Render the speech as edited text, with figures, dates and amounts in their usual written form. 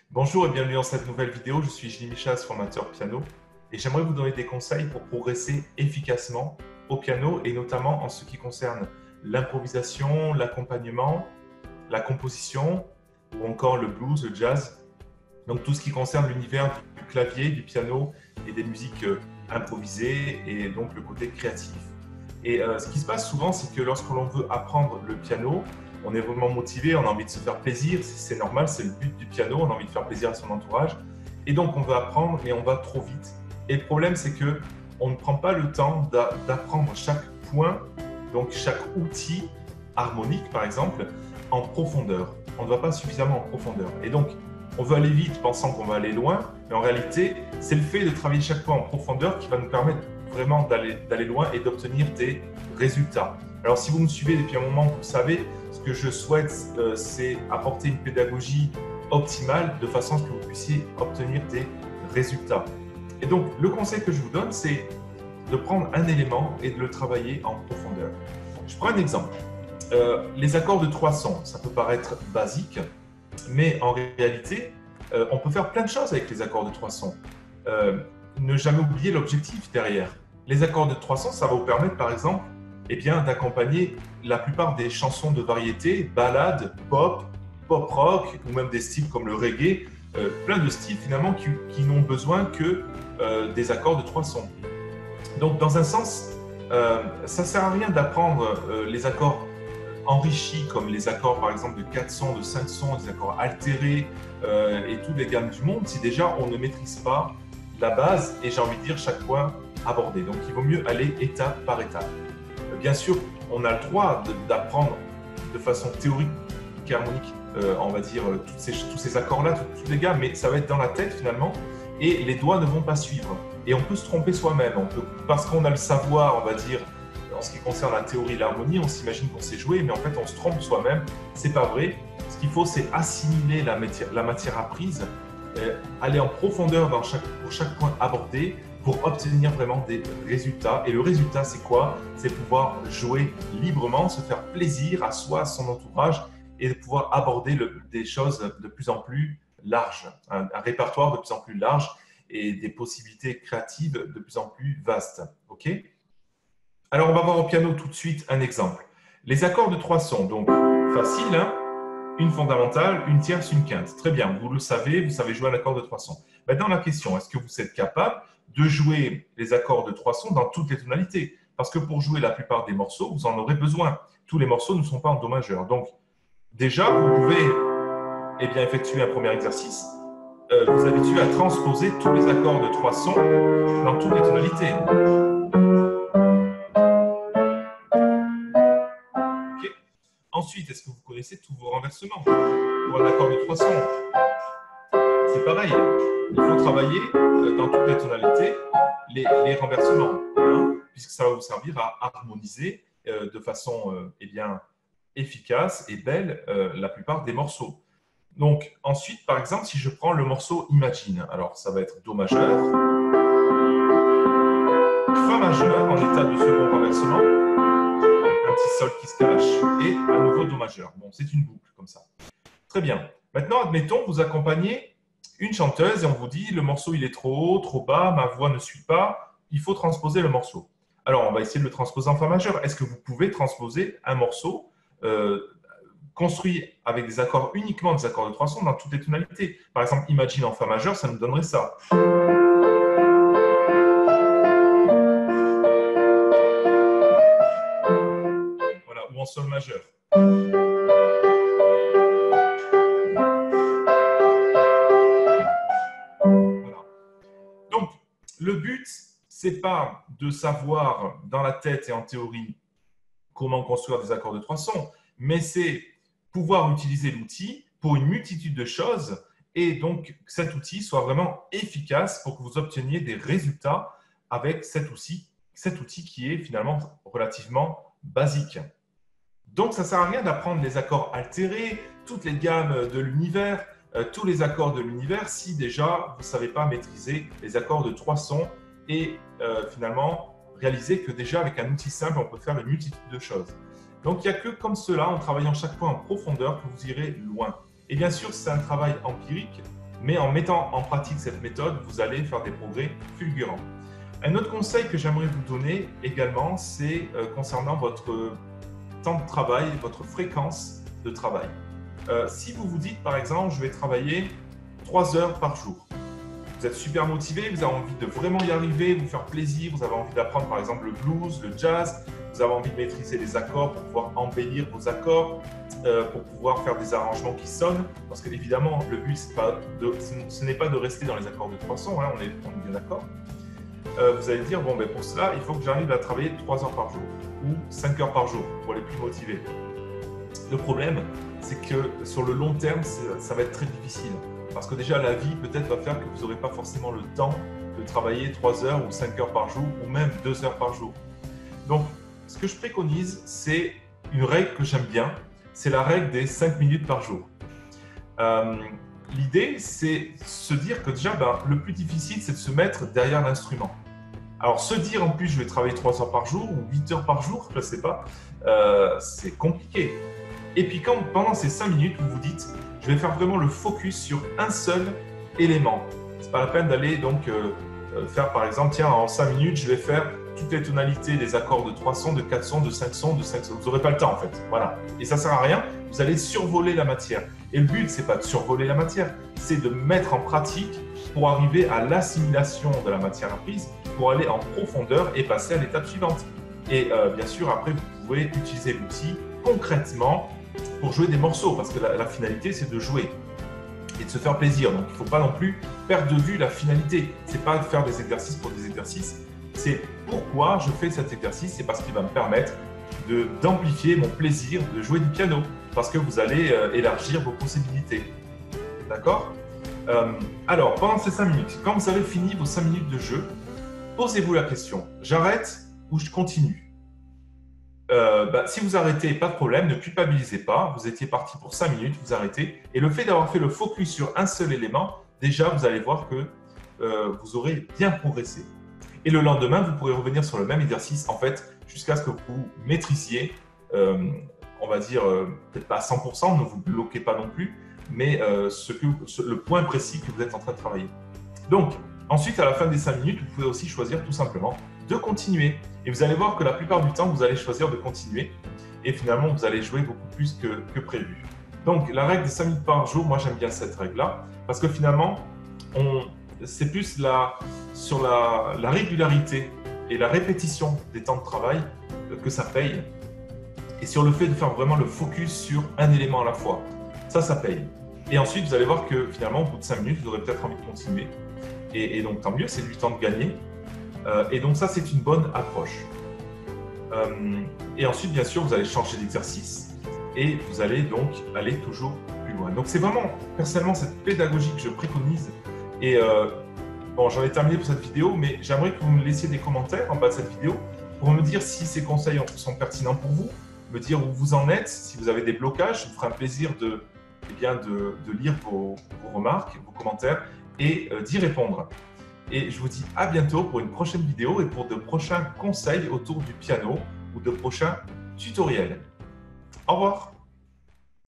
Bonjour et bienvenue dans cette nouvelle vidéo. Je suis Gilles Michas, formateur piano, et j'aimerais vous donner des conseils pour progresser efficacement au piano et notamment en ce qui concerne l'improvisation, l'accompagnement, la composition ou encore le blues, le jazz. Donc tout ce qui concerne l'univers du clavier, du piano et des musiques improvisées et donc le côté créatif. Et ce qui se passe souvent, c'est que lorsque l'on veut apprendre le piano, on est vraiment motivé, on a envie de se faire plaisir, c'est normal, c'est le but du piano, on a envie de faire plaisir à son entourage. Et donc on veut apprendre, mais on va trop vite. Et le problème, c'est que on ne prend pas le temps d'apprendre chaque point, donc chaque outil harmonique, par exemple, en profondeur. On ne va pas suffisamment en profondeur. Et donc, on veut aller vite pensant qu'on va aller loin, mais en réalité, c'est le fait de travailler chaque point en profondeur qui va nous permettre vraiment d'aller loin et d'obtenir des résultats. Alors, si vous me suivez depuis un moment, vous savez, ce que je souhaite, c'est apporter une pédagogie optimale de façon à ce que vous puissiez obtenir des résultats. Et donc, le conseil que je vous donne, c'est de prendre un élément et de le travailler en profondeur. Je prends un exemple. Les accords de trois sons, ça peut paraître basique, mais en réalité, on peut faire plein de choses avec les accords de trois sons. Ne jamais oublier l'objectif derrière. Les accords de trois sons, ça va vous permettre, par exemple, d'accompagner la plupart des chansons de variété, ballades, pop, pop rock, ou même des styles comme le reggae, plein de styles finalement qui n'ont besoin que des accords de trois sons. Donc, dans un sens, ça ne sert à rien d'apprendre les accords enrichis comme les accords par exemple de 4 sons, de 5 sons, des accords altérés et toutes les gammes du monde si déjà on ne maîtrise pas la base et j'ai envie de dire chaque point abordé. Donc il vaut mieux aller étape par étape. Bien sûr, on a le droit d'apprendre de façon théorique et harmonique, on va dire, tous ces accords-là, toutes les gammes, mais ça va être dans la tête finalement et les doigts ne vont pas suivre. Et on peut se tromper soi-même, parce qu'on a le savoir, on va dire, en ce qui concerne la théorie de l'harmonie, on s'imagine qu'on sait jouer, mais en fait, on se trompe soi-même. C'est pas vrai. Ce qu'il faut, c'est assimiler la matière apprise, aller en profondeur pour chaque point abordé pour obtenir vraiment des résultats. Et le résultat, c'est quoi? C'est pouvoir jouer librement, se faire plaisir à soi, à son entourage et de pouvoir aborder des choses de plus en plus larges, un répertoire de plus en plus large et des possibilités créatives de plus en plus vastes. OK? Alors, on va voir au piano tout de suite un exemple. Les accords de trois sons, donc facile, hein? Une fondamentale, une tierce, une quinte. Très bien, vous le savez, vous savez jouer un accord de trois sons. Maintenant, la question, est-ce que vous êtes capable de jouer les accords de trois sons dans toutes les tonalités? Parce que pour jouer la plupart des morceaux, vous en aurez besoin. Tous les morceaux ne sont pas en do majeur. Donc, déjà, vous pouvez effectuer un premier exercice. Vous habituez à transposer tous les accords de trois sons dans toutes les tonalités. Ensuite, est-ce que vous connaissez tous vos renversements pour un accord de trois sons? C'est pareil, il faut travailler dans toutes les tonalités les renversements, hein, puisque ça va vous servir à harmoniser de façon efficace et belle la plupart des morceaux. Donc ensuite, par exemple, si je prends le morceau Imagine, alors ça va être Do majeur, Fa majeur en état de second renversement, un petit sol qui se cache et à nouveau Do majeur. Bon, c'est une boucle comme ça. Très bien. Maintenant, admettons, vous accompagnez une chanteuse et on vous dit le morceau il est trop haut, trop bas, ma voix ne suit pas, il faut transposer le morceau. Alors, on va essayer de le transposer en Fa majeur. Est-ce que vous pouvez transposer un morceau construit avec des accords uniquement des accords de trois sons dans toutes les tonalités? Par exemple, Imagine en Fa majeur, ça nous donnerait ça. En Sol majeur. Voilà. Donc, le but, c'est pas de savoir dans la tête et en théorie comment construire des accords de trois sons, mais c'est pouvoir utiliser l'outil pour une multitude de choses et donc que cet outil soit vraiment efficace pour que vous obteniez des résultats avec cet outil qui est finalement relativement basique. Donc, ça ne sert à rien d'apprendre les accords altérés, toutes les gammes de l'univers, tous les accords de l'univers, si déjà vous ne savez pas maîtriser les accords de trois sons et finalement réaliser que déjà avec un outil simple, on peut faire une multitude de choses. Donc, il n'y a que comme cela, en travaillant chaque point en profondeur, que vous irez loin. Et bien sûr, c'est un travail empirique Mais en mettant en pratique cette méthode, vous allez faire des progrès fulgurants. Un autre conseil que j'aimerais vous donner également, c'est concernant votre temps de travail, votre fréquence de travail. Si vous vous dites par exemple, je vais travailler 3 heures par jour, vous êtes super motivé, vous avez envie de vraiment y arriver, vous faire plaisir, vous avez envie d'apprendre par exemple le blues, le jazz, vous avez envie de maîtriser les accords pour pouvoir embellir vos accords, pour pouvoir faire des arrangements qui sonnent, parce que évidemment le but ce n'est pas de rester dans les accords de 3 sons, hein, on est bien d'accord. Vous allez dire, bon, ben pour cela, il faut que j'arrive à travailler 3 heures par jour ou 5 heures par jour pour les plus motivés. Le problème, c'est que sur le long terme, ça va être très difficile. Parce que déjà, la vie peut-être va faire que vous n'aurez pas forcément le temps de travailler 3 heures ou 5 heures par jour ou même 2 heures par jour. Donc, ce que je préconise, c'est une règle que j'aime bien, c'est la règle des 5 minutes par jour. L'idée, c'est se dire que déjà, le plus difficile, c'est de se mettre derrière l'instrument. Alors, se dire en plus, je vais travailler 3 heures par jour ou 8 heures par jour, je ne sais pas, c'est compliqué. Et puis, quand pendant ces 5 minutes, vous vous dites, je vais faire vraiment le focus sur un seul élément. Ce n'est pas la peine d'aller donc faire, par exemple, tiens, en 5 minutes, je vais faire toutes les tonalités des accords de 3 sons, de 4 sons, de 5 sons, de 5 sons. Vous n'aurez pas le temps, en fait. Voilà. Et ça ne sert à rien. Vous allez survoler la matière. Et le but, ce n'est pas de survoler la matière, c'est de mettre en pratique pour arriver à l'assimilation de la matière apprise, pour aller en profondeur et passer à l'étape suivante. Et bien sûr, après, vous pouvez utiliser l'outil concrètement pour jouer des morceaux, parce que la finalité, c'est de jouer et de se faire plaisir. Donc, il ne faut pas non plus perdre de vue la finalité. Ce n'est pas de faire des exercices pour des exercices, c'est pourquoi je fais cet exercice, c'est parce qu'il va me permettre d'amplifier mon plaisir de jouer du piano, parce que vous allez élargir vos possibilités. D'accord ? Alors, pendant ces 5 minutes, quand vous avez fini vos 5 minutes de jeu, posez-vous la question, j'arrête ou je continue ? Si vous arrêtez, pas de problème, ne culpabilisez pas, vous étiez parti pour 5 minutes, vous arrêtez, et le fait d'avoir fait le focus sur un seul élément, déjà vous allez voir que vous aurez bien progressé. Et le lendemain, vous pourrez revenir sur le même exercice, en fait, jusqu'à ce que vous maîtrisiez, on va dire, peut-être pas à 100%, ne vous bloquez pas non plus, mais le point précis que vous êtes en train de travailler. Donc, ensuite, à la fin des 5 minutes, vous pouvez aussi choisir tout simplement de continuer. Et vous allez voir que la plupart du temps, vous allez choisir de continuer. Et finalement, vous allez jouer beaucoup plus que prévu. Donc, la règle des 5 minutes par jour, moi j'aime bien cette règle-là, parce que finalement, c'est plus sur la régularité et la répétition des temps de travail que ça paye. Et sur le fait de faire vraiment le focus sur un élément à la fois. Ça paye. Et ensuite, vous allez voir que finalement, au bout de 5 minutes, vous aurez peut-être envie de continuer. Et donc, tant mieux, c'est du temps de gagner. Et donc, ça, c'est une bonne approche. Et ensuite, bien sûr, vous allez changer d'exercice et vous allez donc aller toujours plus loin. Donc, c'est vraiment, personnellement, cette pédagogie que je préconise. Et bon, j'en ai terminé pour cette vidéo, mais j'aimerais que vous me laissiez des commentaires en bas de cette vidéo pour me dire si ces conseils sont pertinents pour vous, me dire où vous en êtes, si vous avez des blocages. Je me ferai un plaisir de lire vos remarques, vos commentaires et d'y répondre. Et je vous dis à bientôt pour une prochaine vidéo et pour de prochains conseils autour du piano ou de prochains tutoriels. Au revoir.